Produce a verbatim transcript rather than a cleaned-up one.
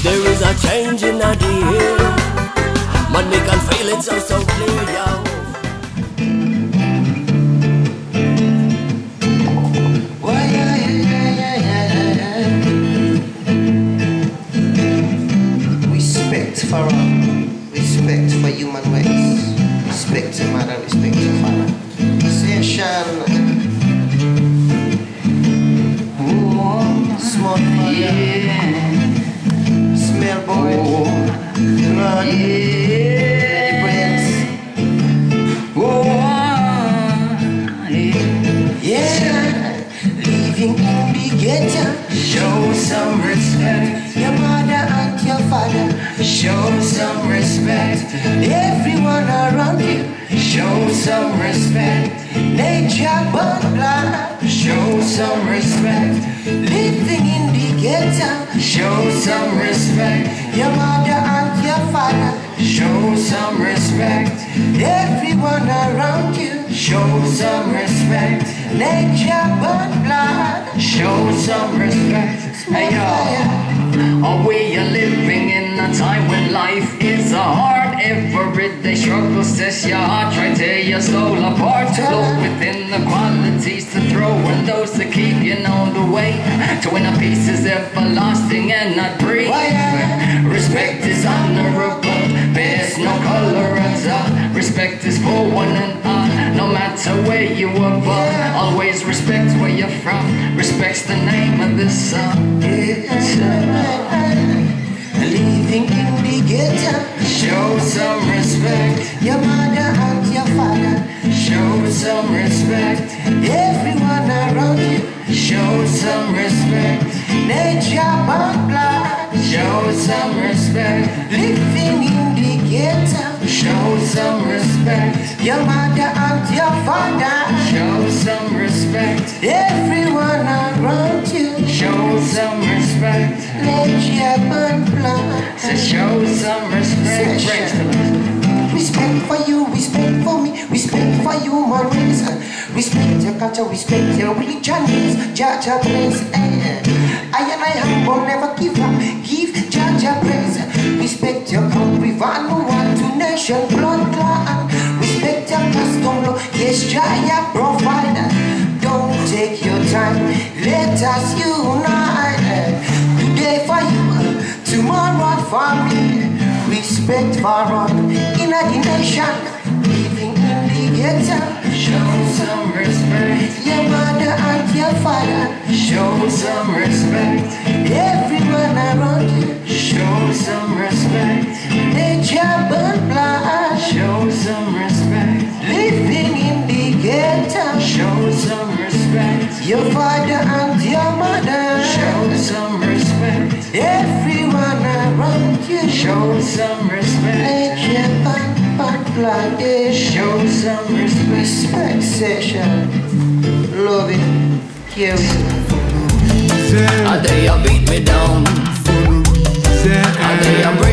There is a change in the air. Man, we can feel it so, so clear, yo. For all, respect for human race, respect to mother, respect to father. Sensation, small fire, yeah. Smell boy, blood, yeah. Brains. Oh, yeah. Yeah, living in the ghetto, show some respect. Your mother and your father, show some respect. Everyone around you, show some respect. Nature born blood, show some respect. Living in the ghetto, show some respect. Your mother and your father, show some respect. Everyone around you, show some respect. Nature born blood, show some respect. Hey yo, are we are living in a time when life is a hard everyday struggle? Says your heart, try tear your soul apart. To look within the qualities to throw and those to keep you on the way to inner peace is everlasting and not brief. Respect is honorable, bears no color at all. Respect is for one and all, no matter where you are born. Always respect where you're from. Respect's the name of this song. Living in the ghetto, show some respect. Your mother and your father, show some respect. Everyone around you, show some respect. Nature born blood, show some respect. Living in the ghetto, show some respect. Your mother and your father, show some respect. Everyone around you, show some respect. Nature born blood, so show some respect. Respect for you, respect for me, respect for human race. Respect your culture, respect your religion. Jaja praise. I and I humble, never give up. Give Jaja praise. Respect your country, Vanuatu to nation, blood clan. Respect your custom law, yes, Jaya provider. Don't take your time, let us unite. Today for you, tomorrow for me. Respect for all in a nation, living in the ghetto. Show some respect. Your mother and your father, show some respect. Everyone around you, show some respect. Nature burn blood, show some respect. Living in the ghetto, show some respect. Your father and your mother, show some respect. Everyone around you, show some respect. Nature burn blood, show some respect. Respect session, love it, care it. And they a beat me down, and they a break